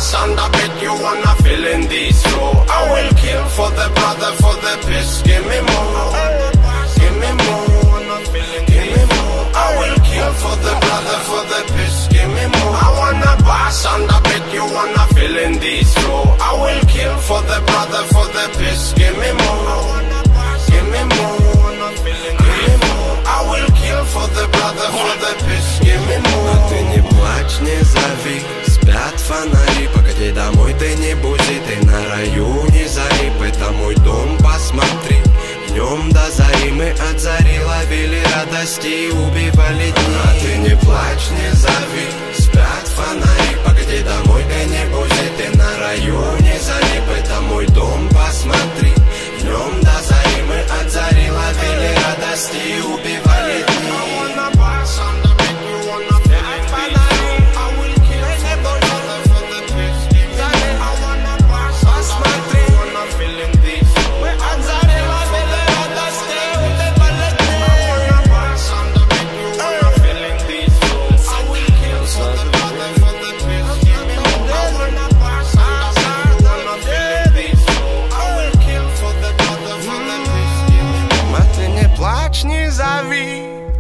I will kill for the brother, for the peace. Give me more. I wanna boss on the beat, you wanna feel in this flow. I will kill for the brother, for the peace. Give me more, give me more, give me more. I will kill for the brother, for the peace. Give me more. А ты не плачь, не зови, спят фонари. Погоди домой, ты не бузи, ты на районе зари. Это мой дом, посмотри. Днем до зари мы от зари ловили радости и убивали дни. А ты не плачь, не зови, спят фонари. Погоди домой, ты не бузи, ты на районе зари. Это мой дом, посмотри. Днем до зари мы от зари ловили радости и убивали дни. Не зови.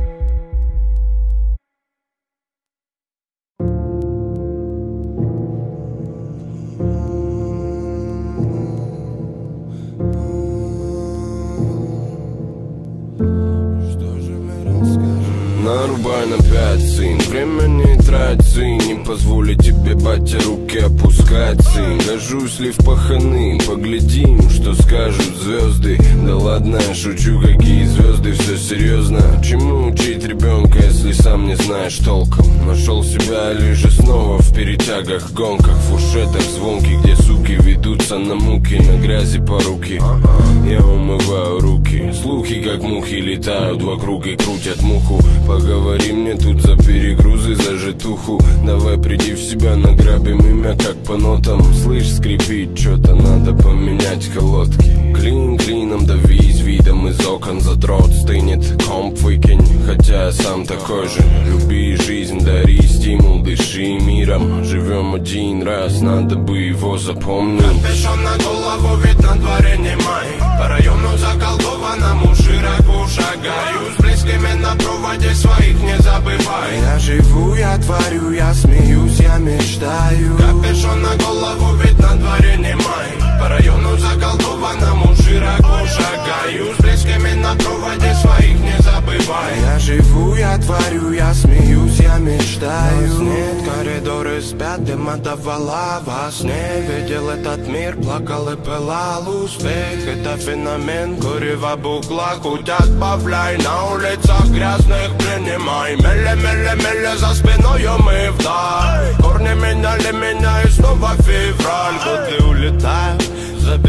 Нарубай на пять, сын, время не трать, сын. Не позволю тебе, батя, руки опускать, сын. Гожусь ли в паханы, поглядим, что скажут звезды. Да ладно, шучу, какие звезды, все серьезно. Чему учить ребенка, если сам не знаешь толком? Нашел себя лишь снова в перетягах, гонках, фуршетах звонких, где суки ведутся на муки, на грязи по руки. Я умываю руки, слухи как мухи летают вокруг и крутят муху. Поговори мне тут за перегрузы, за житуху. Давай приди в себя, награбим имя как по нотам. Слышь, скрипит, что-то надо поменять колодки. Клин клином давись, видом из окон задрот стынет. Комп выкинь, хотя я сам такой же. Люби жизнь, дари стимул, дыши миром. Живем один раз, надо бы его запомнить. Капюшон на голову, ведь на дворе не май. По району заколдованному широко шагаю. С близкими на проводе своих не забывай. Я живу, я творю, я смеюсь, я мечтаю. Капюшон на голову, ведь на дворе не май. По району заколдованному широко шагаю. С близкими на проводе своих не забывай. Я живу, я творю, я смеюсь, я мечтаю. Нас нет, коридоры спят, дым отдавала во сне. Видел этот мир, плакал и пылал успех. Это феномен, курева букла. Хоть отбавляй, на улицах грязных принимай. Меле, меле, меле, за спиной мы вдаль. Корни меняли меня и снова февраль. Годы улетают, забирая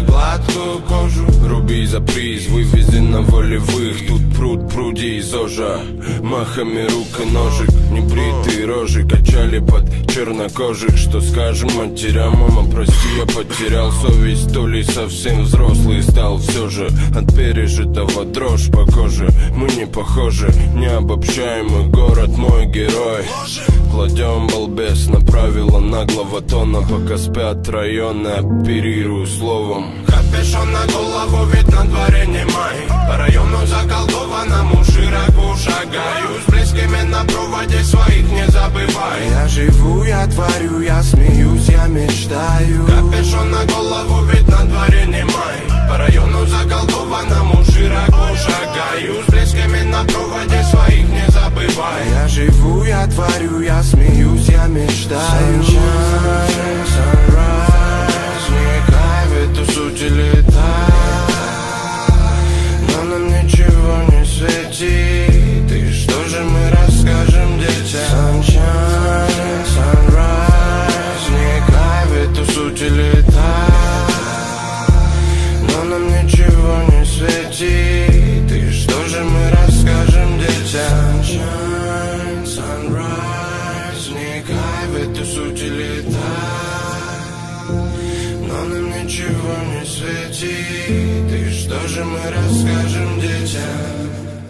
гладкую кожу. Руби за приз, вывези на волевых. Тут пруд, пруди из ожа. Махами рук и ножик. Небритые рожи качали под чернокожих. Что скажем матерям, мама, прости, я потерял совесть. То ли совсем взрослый стал все же. От пережитого дрожь по коже. Мы не похожи, необобщаемый город, мой герой. Кладем балбес на правила наглого тона. Пока спят районы, оперирую словом. Капюшон на голову, ведь на дворе не май. По району заколдованному широко шагаю. С близкими на проводе своих не забывай. Я живу, я творю, я смеюсь, я мечтаю. Капюшон на голову, ведь на дворе не май. По району заколдованному широко шагаю. С близкими на проводе своих не забывай. Я живу, я творю, я смеюсь, я мечтаю. Sunshine, sunrise, вникай в эту суть и летай. Но нам ничего не светит. И что же мы расскажем детям? Sunshine, sunrise, вникай в эту суть и летай. Но нам ничего не светит. И что же мы расскажем детям? Sunshine, sunrise, вникай в эту суть и летай. Но нам ничего не светит. И что же мы расскажем детям?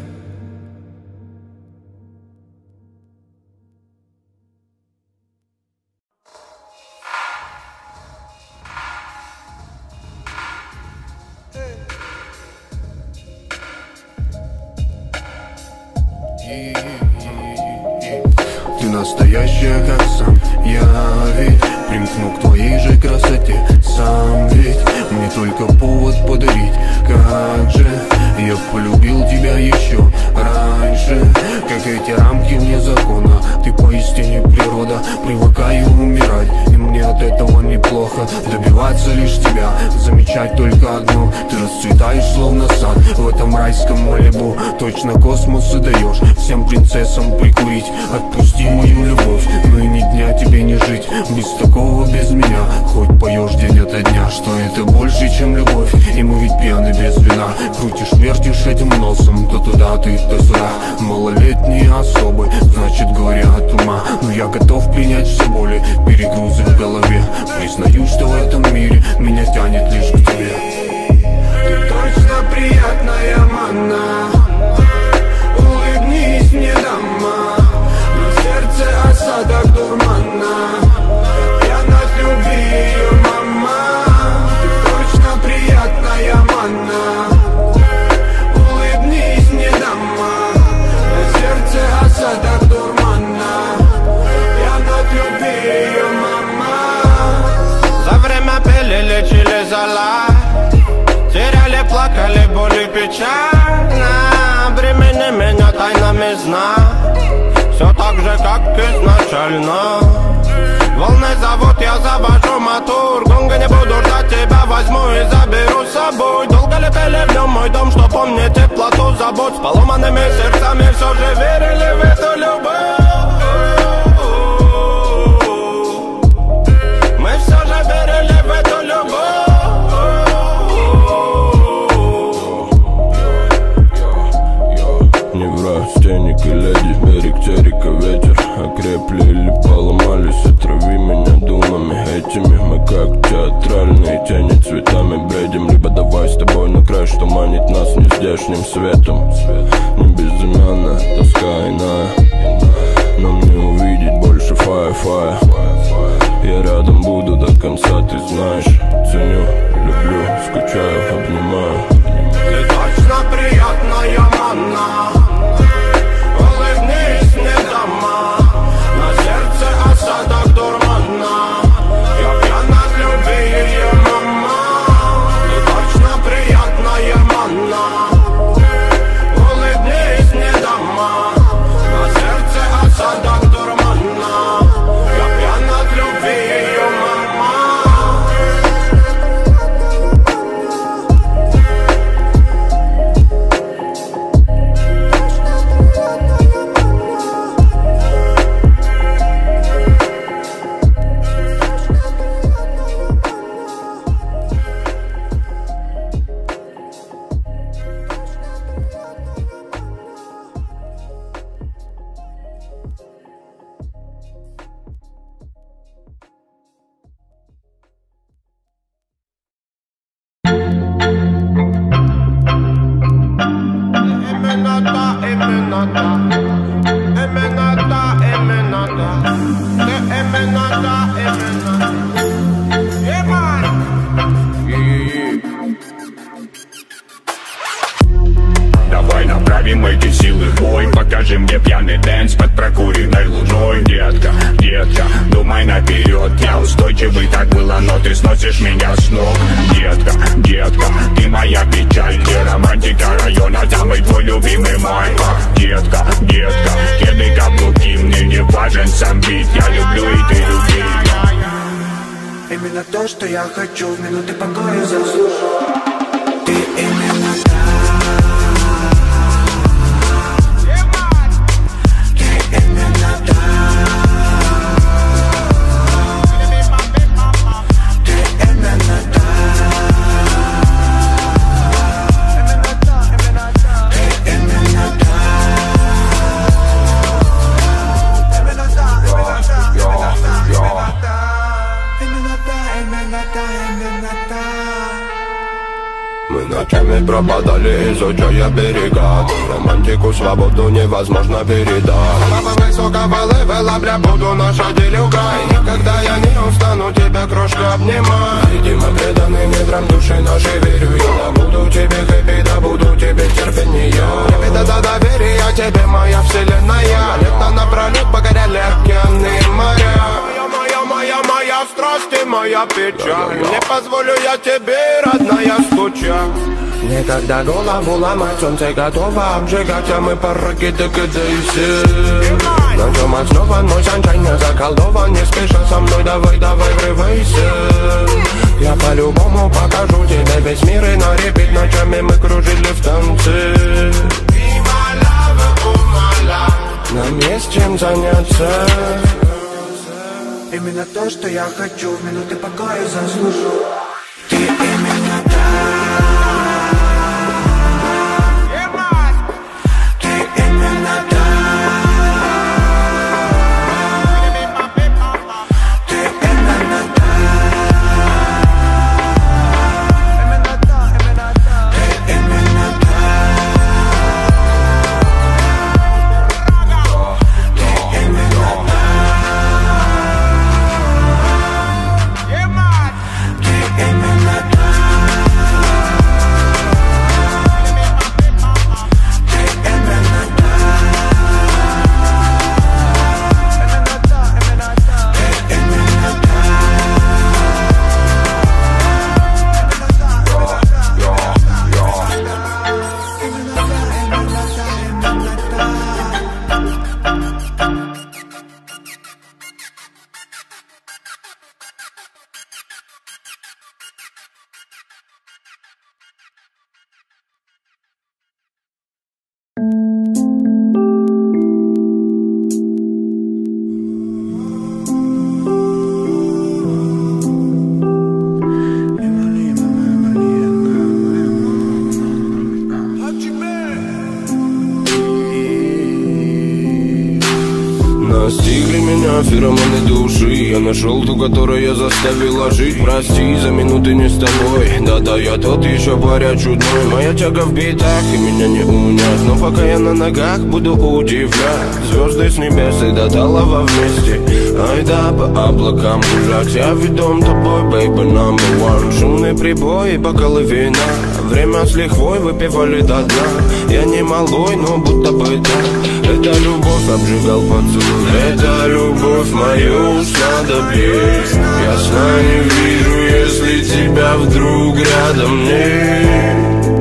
Ты настоящая, как сам я, ведь примкну к твоей же красоте сам, ведь мне только повод подарить. Как же я полюбил тебя еще раньше, как эти рамки вне закона. Ты поистине природа, привыкаю умирать, и мне от этого неплохо. Добиваться лишь тебя, замечать только одно: ты расцветаешь словно сад в этом райском Малибу. Точно космос и даешь всем принцессам прикурить. Отпусти мою любовь, но и ни дня тебе не жить без такого, без меня. Хоть поешь день ото дня, что это больше, чем любовь. И мы ведь пьяны без вина. Крутишь, вертишь этим носом, то туда, ты, то сюда. Малолетние особы, значит горе от ума. Но я готов принять все боли, перегрузы в голове. Признаю, что в этом мире меня тянет лишь к тебе. Ты точно приятная манна. Улыбнись мне, дама. На сердце осадок дурмана. Я над любви ее, мама. Ты точно приятная манна. Улыбнись мне, дама. На сердце осадок дурмана. Я над любви ее, мама. За время пили, лечили зала. Теряли, плакали, боли, печально. Бремени меня тайнами сна. Все так же, как изначально. Волны зовут, я завожу мотор. Гонга не буду ждать, тебя возьму и заберу с собой. Долго ли пели в нем мой дом, что помнит теплоту забот. С поломанными сердцами все же верили в эту любовь. Мы все же верили в эту любовь. Неврастенник и леди, берег терека, ветер. Окрепли или поломались, отрави меня думами этими. Мы как театральные тени, цветами бредим. Либо давай с тобой на край, что манит нас нездешним светом. Не безымянная, тоска иная. Нам не увидеть больше фая-фая. Я рядом буду до конца, ты знаешь. Ценю, люблю, скучаю, обнимаю. Ты точно приятная манна. Улыбнись мне, дама. На сердце осадок дурмана. Я пьян от любви ее, мама. Ты точно приятная манна. Улыбнись мне, дама. На дэнс под прокуренной луной. Детка, детка, думай наперед. Я устойчивый, так было, но ты сносишь меня с ног. Детка, детка, ты моя печаль, ты романтика района, самый твой любимый мой. Детка, детка, кеды, каблуки, мне не важен сам бит. Я люблю и ты люби. Именно то, что я хочу, в минуты покоя заслужу. Ты именно та. Ты именно та. Ты именно та. Ты именно та. Мы ночами пропадали, изучая берега. Романтику, свободу невозможно передать. Папа высокого левела, бля, буду наша делюка. И никогда я не устану тебя, крошка, обнимать. Видимо, преданный ветром души нашей верю. Я добуду тебе хэппи, добуду тебе терпение. Ребята, до доверия тебе моя вселенная. Лето напролет покоряли океаны и моря. Моя, моя, моя страсть и моя печаль. Не позволю я тебе, родная, стучать. Никогда голову ломать, солнце готово обжигать, а мы по ракете кидаемся. Ночью основан мой санчай, не заколдован, не спеша со мной, давай, давай, врывайся. Я по-любому покажу тебе весь мир, и на репит ночами мы кружили в танце. Нам есть чем заняться. Именно то, что я хочу, в минуты покоя заслужу. Ты именно та. Настигли меня феромоны души. Я нашел ту, которая заставила жить. Прости за минуты не с тобой. Да-да, я тот еще паря чудной. Моя тяга в битах и меня не унять. Но пока я на ногах, буду удивлять. Звезды с небес и до талого вместе. Ай да, по облакам гулять. Я ведом тобой, baby, number one. Шумные прибои, бокалы вина. Время с лихвой выпивали до дна. Я не малой, но будто бы да. Это любовь обжигал поцелуй. Это любовь мою уж надо петь. Я сна не вижу, если тебя вдруг рядом нет.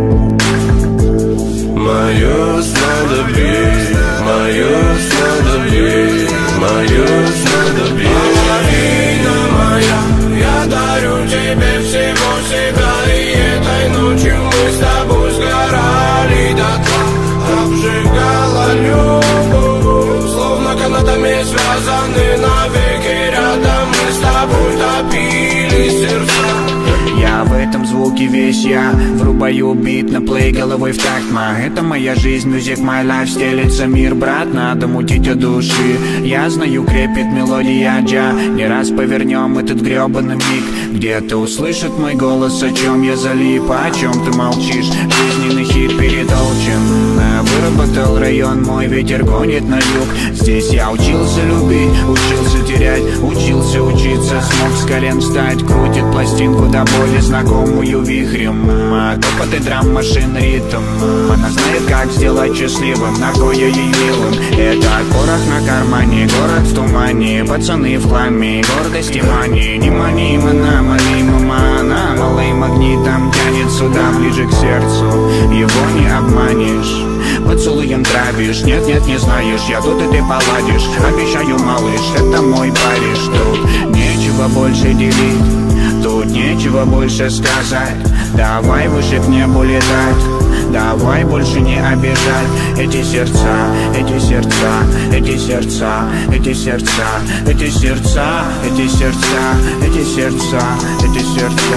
Мое снадобье, мое снадобье, мое снадобье. Половина моя, я дарю тебе всего себя. И этой ночью мы с тобой сгорали дотла. Обжигала любовь, словно канатами связаны навеки рядом. Мы с тобой топили сердца. Я в этом звуке весь я. Врубаю бит на плей головой в такт. Ма, это моя жизнь, music my life. Стелится мир, брат, надо мутить от души. Я знаю, крепит мелодия джа. Не раз повернем этот гребаный миг. Где-то услышит мой голос, о чем я залип, о чем ты молчишь. Жизненный хит перетолчен. выработал район мой, ветер гонит на юг. Здесь я учился любить, учился терять, учился учиться. Смог с колен встать, крутит пластинку до боли знакомую вихрем. Топот и драм машин ритм. Она знает, как сделать счастливым, на кое ей милым. Это порох на кармане, город в тумане, пацаны в хламе, гордость и мани. Не мани, мана, мали, мама, она малый магнитом тянет сюда, ближе к сердцу. Его не обманешь, поцелуем травишь. Нет, нет, не знаешь, я тут и ты поладишь. Обещаю, малыш, это мой Париж. Тут нечего больше делить, тут нечего больше сказать. Давай выше к небу летать, давай больше не обижать. Эти сердца, эти сердца, эти сердца, эти сердца, эти сердца, эти сердца, эти сердца, эти сердца.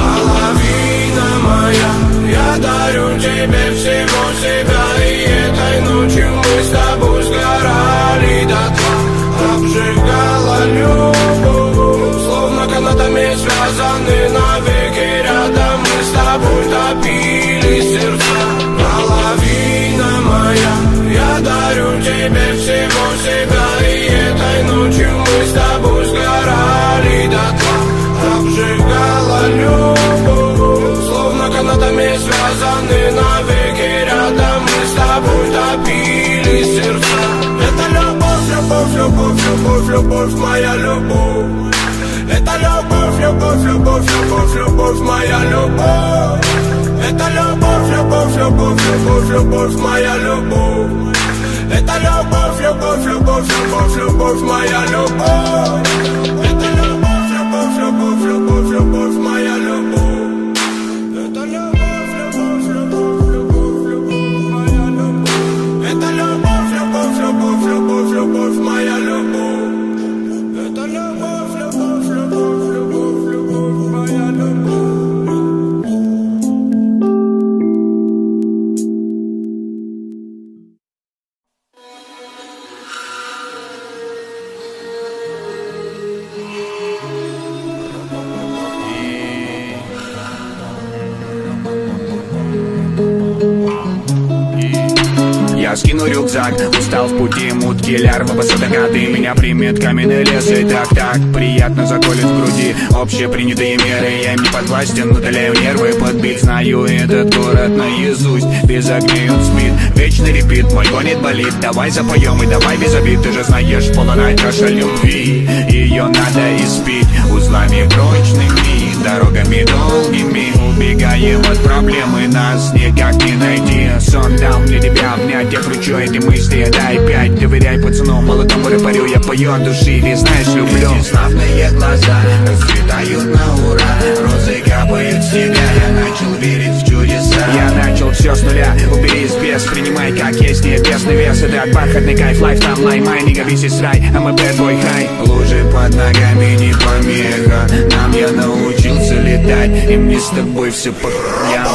Половина моя, я дарю тебе всего себя. И этой ночью мы с тобой сгорали дотла, обжигала любовь, словно канатами связаны навеки рядом. Мы с тобой топили сердца. Половина моя, я дарю тебе всего себя. И этой ночью мы с тобой сгорали дотла, обжигала любовь, словно канатами связаны навеки рядом. Мы с тобой топили сердца. Это любовь, любовь, любовь, любовь, любовь, моя любовь. Это любовь, любовь, любовь, любовь, любовь, моя любовь. Это любовь, любовь, любовь, любовь, любовь, моя любовь. Это любовь, любовь, любовь, любовь, любовь, моя любовь. Это любовь, любовь, любовь, любовь, любовь, моя любовь. Это любовь, любовь, любовь, любовь, любовь, моя любовь. Это любовь, любовь, любовь, любовь, любовь, моя любовь. Это любовь, любовь, любовь, любовь, любовь, моя любовь. Я скину рюкзак, устал в пути, мутки, лярвы, посадокаты. Меня примет каменный лес, и так-так приятно заколет в груди. Общепринятые меры, я им не подвластен, удаляю нервы, подбит. Знаю этот город наизусть, без огней он спит. Вечный репит, мой гонит болит. Давай запоем и давай без обид. Ты же знаешь, полная чаша любви, ее надо испить узлами прочными, дорогами долгими. Убегаем от проблемы, нас никак не найти. Сон дал мне тебя обнять, я кручу эти мысли, дай пять. Доверяй пацану, молодому парю, я пою от души, ведь знаешь, люблю. Эти славные глаза расцветают на ура, розы капают с тебя, я начал верить в чудеса. Я начал все с нуля, убери из без, принимай как есть, нет ясный вес. Это бархатный кайф, лайф там лай, май, не говись из рай, а мы bad boy high. Лужи под ногами не помеха, нам я научился летать, и мне с тобой все по хуям.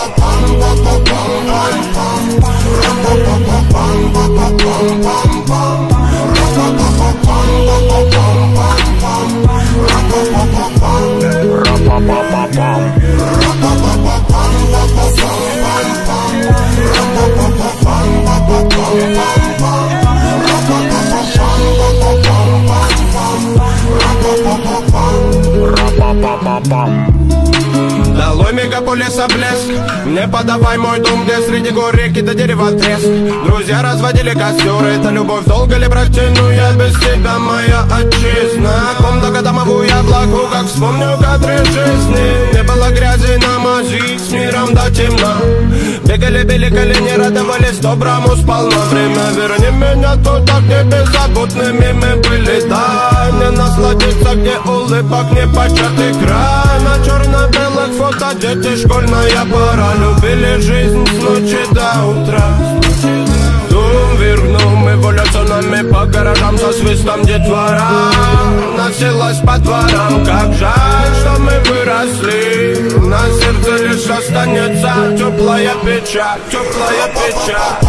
Долой мегаполиса блеск, не подавай мой дом, где среди гор реки до дерева треск. Друзья разводили костер, это любовь долго ли протяну я без тебя, моя отчизна. Комната домовую я влагу, как вспомню кадры жизни. Не было грязи на мази, с миром до темна. Бегали, били колени, радовались доброму сполна. Время верни меня туда, где беззаботными мы были. Дай мне насладиться, где улыбок непочатый край. На черно-белых фото дети, школьная пора. Любили жизнь с ночи до утра. Дум вверх дном, эволюционами по гаражам со свистом детвора носилась по дворам. Как жаль, что мы выросли, на сердце лишь останется теплая печаль, теплая печаль.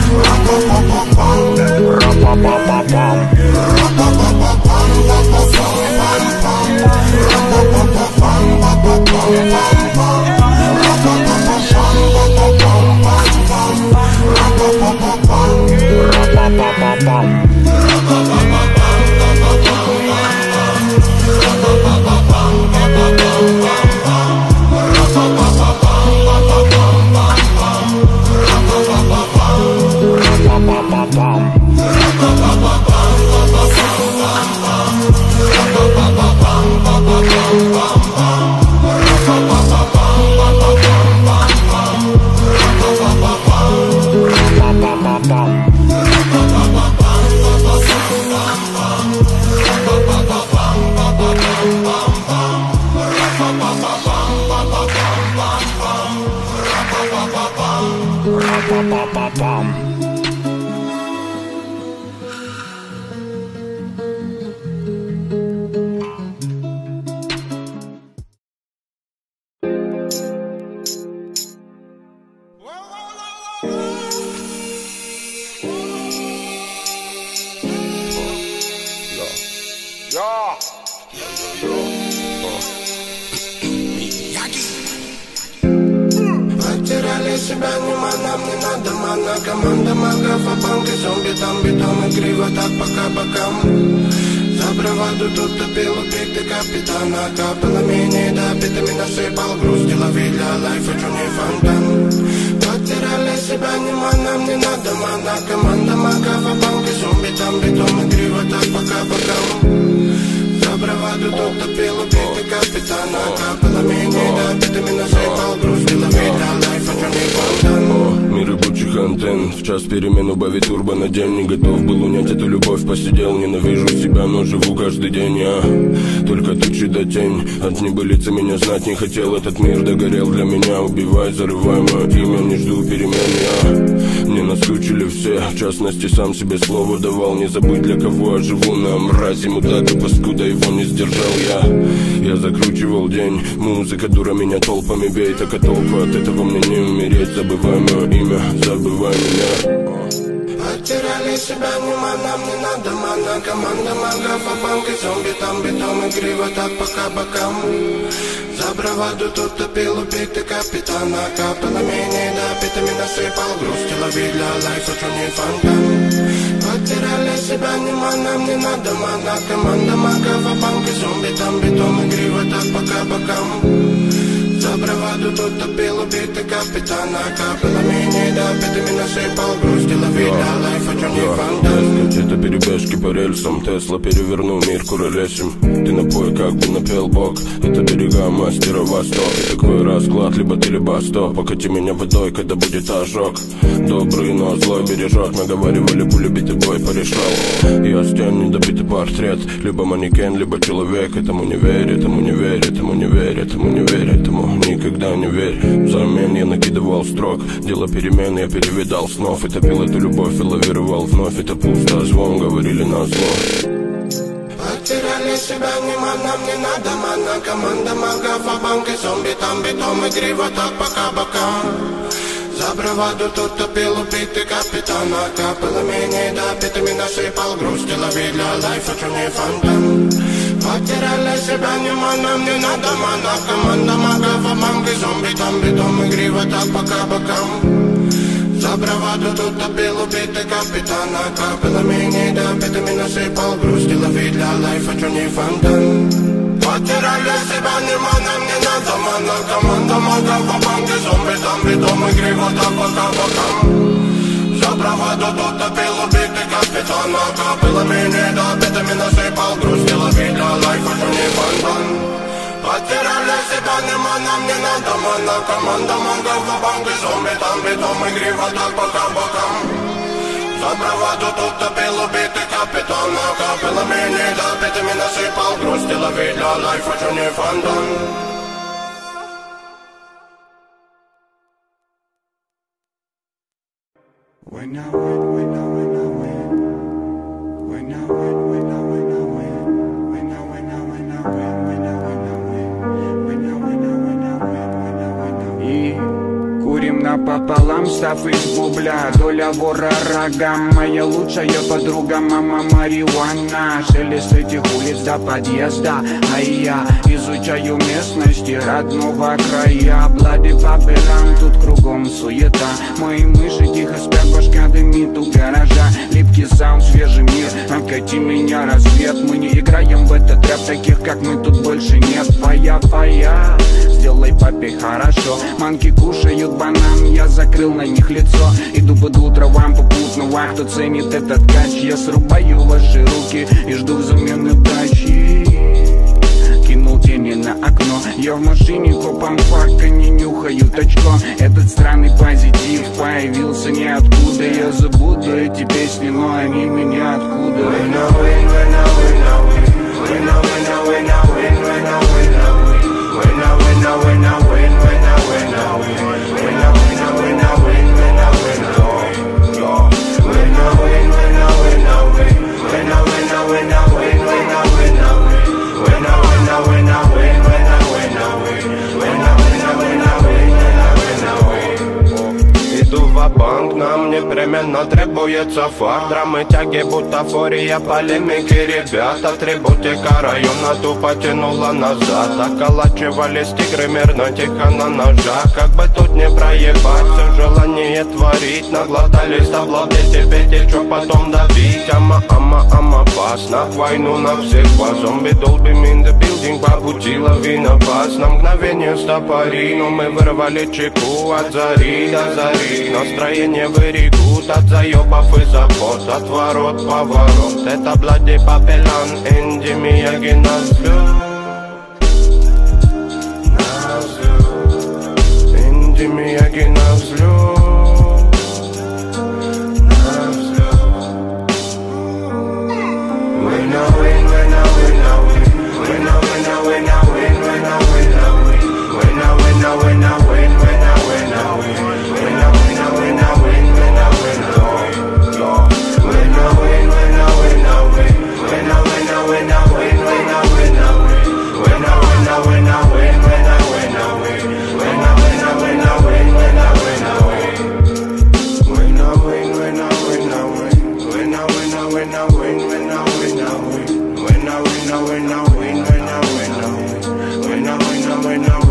Ра-па-па-па-пам. Па-па-па-па-пам. Потеряли себя, нема, нам не надо мана. Команда магов, а банки, зомби, там бетон и криво, так пока бокам. За браваду тут топил убитый капитана. Капало менее, да, битами насыпал груз. Делови для лайфа, чё не фонтан. Потеряли себя, нема, нам не надо мана. Команда магов, а банки, зомби, там бетон и криво, так пока бокам. За браваду тут топил убитый капитана. Капало менее, да, битами насыпал груз. Делови для лайфа, чё не фонтан. Мир рабочих антенн, в час перемен убавить турбо на день. Не готов был унять эту любовь, посидел. Ненавижу себя, но живу каждый день. Я только тучи да тень. От небылицы меня знать не хотел. Этот мир догорел для меня. Убивай, зарывай мое имя, не жду перемен. Я мне наскучили все, в частности сам себе слово давал. Не забыть, для кого я живу. На мрази мудака, паскуда, его не сдержал я. Я закручивал день, музыка дура меня толпами бей. Так а толку от этого мне не умереть. Забывай мое имя, забывай меня. Потеряли себя, нема, нам не надо мана. Команда магов, а банки, зомби, там бетон и криво, так пока бокам. За браваду тут топил убитый капитана. Капало менее, да, битами насыпал груз. Делови для лайфа, чё не фонтан. Потеряли себя, нема, нам не надо мана. Команда магов, а банки, зомби, там бетон и криво, так пока бокам. За браваду тут топил убитый капитана. Капало менее, да, битами насыпал груз. Делови для лайфа, чё не фонтан. Это перебежки по рельсам, Тесла перевернул мир куролесим. Ты напой, как бы напел Бог. Это берега мастера Восток. И такой расклад, либо ты, либо стоп. Покати меня водой, когда будет ожог. Добрый, но злой бережет. Наговаривали, пули битый бой порешал. Я стен, недобитый портрет. Либо манекен, либо человек. Этому не верь, этому не верь, этому не верь, этому не верь, этому никогда не верь. Взамен я накидывал строк. Дело перемен, я перевидал снов. И топил эту любовь и лавировал вновь. Это пусто, звон, говорили на зло. Потеряли себя, нема, нам не надо мана. Команда магов, а банки, зомби, там бетон и криво, так пока бокам. За браваду тут топил убитый капитана. Капало менее, да, битами насыпал груз. Делови для лайфа, чё не фонтан. Потеряли себя, нема, нам не надо мана. Команда магов, а банки, зомби, там бетон и криво, так пока бокам. За браваду тут топил убитый капитана. Капало менее, да, битами насыпал груз. Делови для лайфа, чё не фонтан. Потеряли себя, нема, нам не надо мана. Команда магов, а банки, зомби, там бетон и криво, так пока бокам. За браваду тут топил убитый капитана. Капало менее, да, битами насыпал груз. Делови для лайфа, чё не фонтан. Потеряли себя, нема, нам не надо мана. Команда магов, а банки, зомби, там бетон и криво, так пока бокам. За браваду тут топил убитый капитана. Капало менее, да, битами насыпал груз. Делови для лайфа, чё не фонтан. When I win, when I win, I win. When I win, when I win, I win. When I win, I win, I win. When I win, I win. When I win, I win, I win. When I win, I win. И курим напополам, став из бубля. Доля вора рогам, моя лучшая подруга, мама марихуана. Шелест этих улиц до подъезда, а я изучаю местности родного края. Блады по белам, тут кругом суета. Мои мыши тихо спят, башка дымит у гаража. Липкий саунд, свежий мир, обкати меня рассвет. Мы не играем в этот рэп, таких как мы тут больше нет. Пая-пая, сделай папе хорошо. Манки кушают банан, я закрыл на них лицо. Иду под утро вам попутного, кто ценит этот кач. Я срубаю ваши руки и жду взамен удачи. Кинул тени на окно, я в машине копам парка, не нюхают очко. Этот странный позитив появился ниоткуда. Я забуду эти песни, но они меня откуда. When I win, when I win, I win. When I win, I win, I win. When I win, I win. When I win, I win, I win. When I win, I win. When I win, I win, I win. When I win, непременно требуется фар. Драмы, тяги, бутафория, полемики, ребят. Атрибутика района тупо тянула назад. Околачивались тигры мирно, тихо на ножах. Как бы тут не проебать, все желание творить. Наглотались таблоты, тебе течет потом давить. Ама, ама, ама, пас на войну на всех вас. Зомби, долбим in the building, по пути лавина пас. На мгновение стопори, но мы вырвали чеку от зари до зари. Настроение берегут от заебов и забот. От ворот поворот, это Блади Папелан, Энди Мияги на взлет. На взлет, Энди Мияги на взлет. When I win, I win, I win, when I win, I win, when I win, I win, I win.